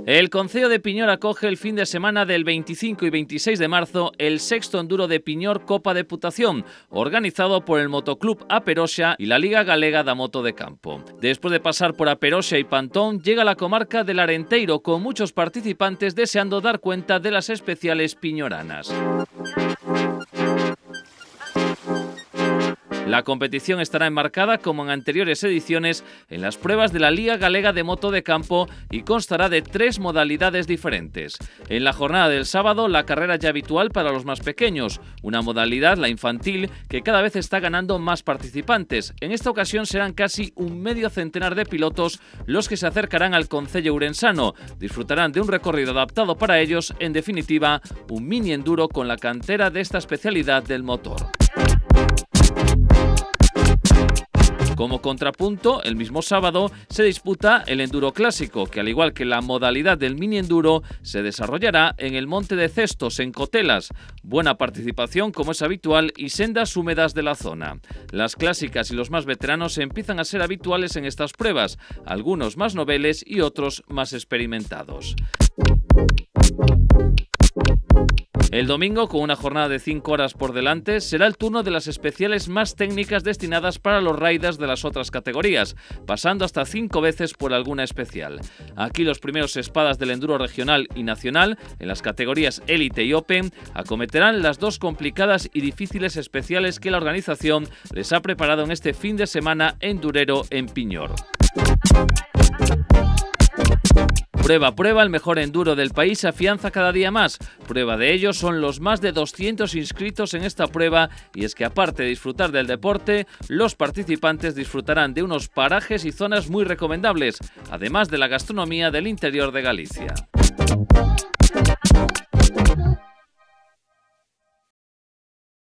El Concello de Piñor acoge el fin de semana del 25 y 26 de marzo el sexto enduro de Piñor Copa Deputación, organizado por el Motoclub A Peroxa y la Liga Galega da Moto de Campo. Después de pasar por A Peroxa y Pantón, llega la comarca del Arenteiro, con muchos participantes deseando dar cuenta de las especiales piñoranas. La competición estará enmarcada, como en anteriores ediciones, en las pruebas de la Liga Galega de Moto de Campo y constará de 3 modalidades diferentes. En la jornada del sábado, la carrera ya habitual para los más pequeños, una modalidad, la infantil, que cada vez está ganando más participantes. En esta ocasión serán casi un medio centenar de pilotos los que se acercarán al concello ourensano. Disfrutarán de un recorrido adaptado para ellos, en definitiva, un mini enduro con la cantera de esta especialidad del motor. Como contrapunto, el mismo sábado se disputa el enduro clásico, que al igual que la modalidad del mini enduro, se desarrollará en el Monte de Cestos, en Cotelas. Buena participación, como es habitual, y sendas húmedas de la zona. Las clásicas y los más veteranos empiezan a ser habituales en estas pruebas, algunos más noveles y otros más experimentados. El domingo, con una jornada de 5 horas por delante, será el turno de las especiales más técnicas destinadas para los riders de las otras categorías, pasando hasta 5 veces por alguna especial. Aquí los primeros espadas del enduro regional y nacional, en las categorías Élite y Open, acometerán las 2 complicadas y difíciles especiales que la organización les ha preparado en este fin de semana endurero en Piñor. Prueba a prueba, el mejor enduro del país se afianza cada día más. Prueba de ello son los más de 200 inscritos en esta prueba, y es que aparte de disfrutar del deporte, los participantes disfrutarán de unos parajes y zonas muy recomendables, además de la gastronomía del interior de Galicia.